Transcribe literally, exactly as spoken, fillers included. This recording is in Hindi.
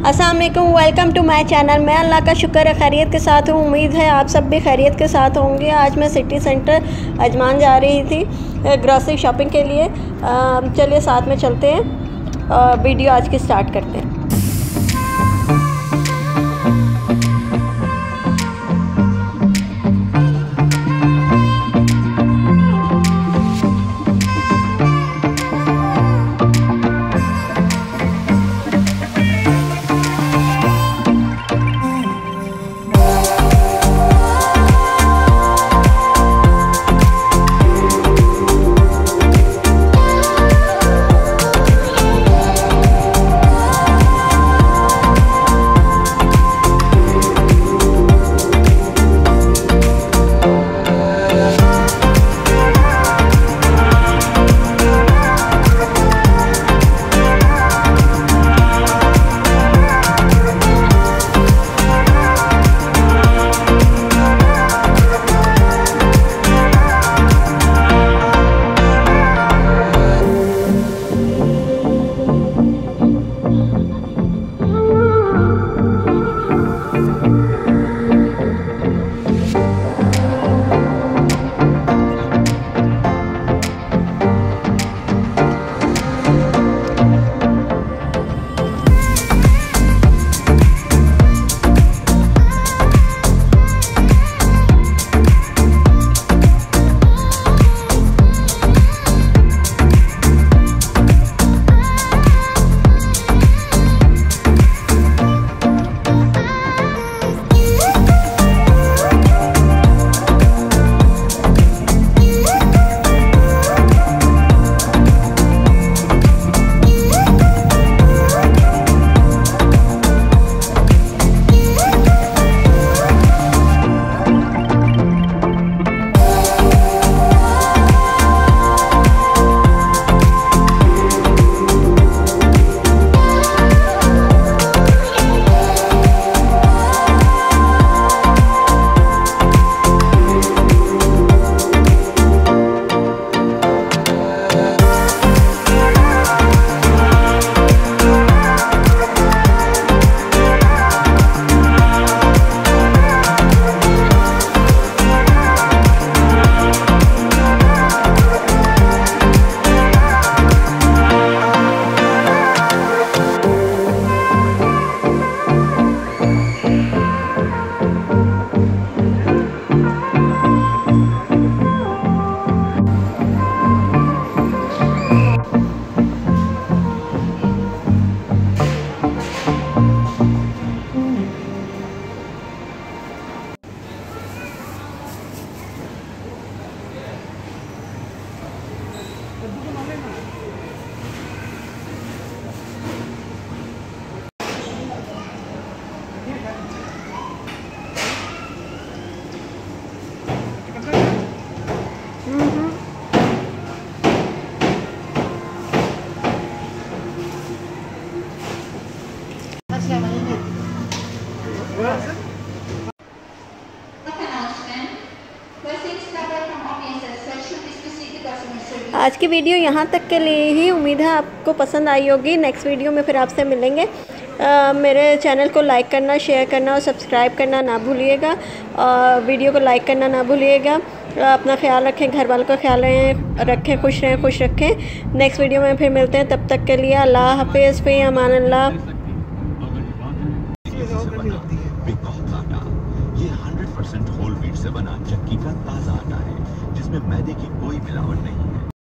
अस्सलाम वालेकुम, वेलकम टू माय चैनल। मैं अल्लाह का शुक्र है खैरियत के साथ हूँ। उम्मीद है आप सब भी खैरियत के साथ होंगे। आज मैं सिटी सेंटर अजमान जा रही थी ग्रॉसरी शॉपिंग के लिए। चलिए साथ में चलते हैं, वीडियो आज की स्टार्ट करते हैं। आज की वीडियो यहाँ तक के लिए ही। उम्मीद है आपको पसंद आई होगी। नेक्स्ट वीडियो में फिर आपसे मिलेंगे। आ, मेरे चैनल को लाइक करना, शेयर करना और सब्सक्राइब करना ना भूलिएगा। और वीडियो को लाइक करना ना भूलिएगा। अपना ख्याल रखें, घर वालों का ख्याल रखें, खुश रहें, खुश रखें। नेक्स्ट वीडियो में फिर मिलते हैं। तब तक के लिए अल्लाह हाफिज़, फ़ी अमान अल्लाह। ये हंड्रेड परसेंट होल व्हीट से बना चक्की का ताज़ा आटा है जिसमें मैदे की कोई मिलावट नहीं है।